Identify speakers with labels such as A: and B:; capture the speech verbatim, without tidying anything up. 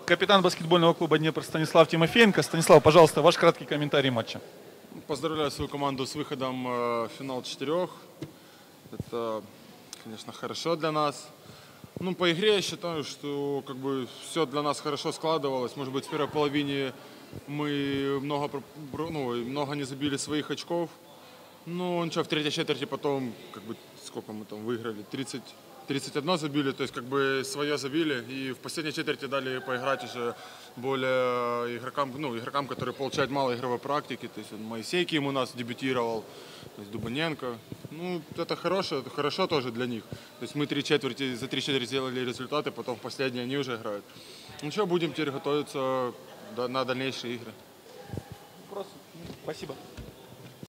A: капитан баскетбольного клуба «Днепр» Станислав Тимофеенко. Станислав, пожалуйста, ваш краткий комментарий матча.
B: Поздравляю свою команду с выходом в финал четырех. Это, конечно, хорошо для нас. Ну, по игре я считаю, что как бы все для нас хорошо складывалось. Может быть, в первой половине мы много, ну, много не забили своих очков. Ну, ничего, в третьей четверти потом, как бы, сколько мы там выиграли, тридцать, тридцать один забили, то есть как бы свое забили. И в последней четверти дали поиграть уже более игрокам, ну, игрокам, которые получают мало игровой практики. То есть Моисей Ким у нас дебютировал, то есть Дубоненко. Ну, это хорошо, это хорошо тоже для них. То есть мы три четверти, за три четверти сделали результаты, потом в последние они уже играют. Ну что, будем теперь готовиться на дальнейшие игры.
A: Спасибо.